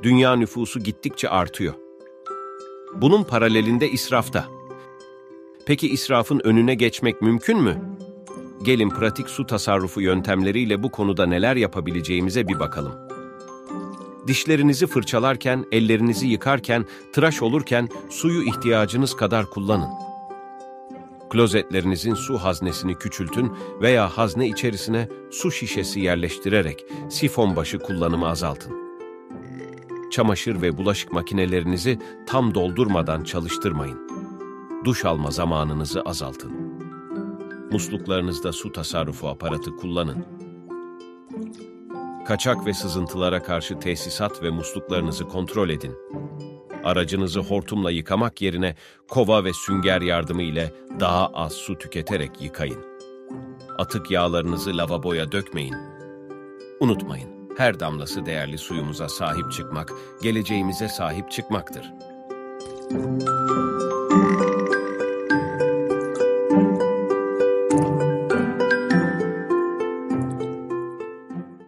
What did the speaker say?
Dünya nüfusu gittikçe artıyor. Bunun paralelinde israfta. Peki israfın önüne geçmek mümkün mü? Gelin pratik su tasarrufu yöntemleriyle bu konuda neler yapabileceğimize bir bakalım. Dişlerinizi fırçalarken, ellerinizi yıkarken, tıraş olurken suyu ihtiyacınız kadar kullanın. Klozetlerinizin su haznesini küçültün veya hazne içerisine su şişesi yerleştirerek sifon başı kullanımı azaltın. Çamaşır ve bulaşık makinelerinizi tam doldurmadan çalıştırmayın. Duş alma zamanınızı azaltın. Musluklarınızda su tasarrufu aparatı kullanın. Kaçak ve sızıntılara karşı tesisat ve musluklarınızı kontrol edin. Aracınızı hortumla yıkamak yerine kova ve sünger yardımı ile daha az su tüketerek yıkayın. Atık yağlarınızı lavaboya dökmeyin. Unutmayın, her damlası değerli suyumuza sahip çıkmak, geleceğimize sahip çıkmaktır.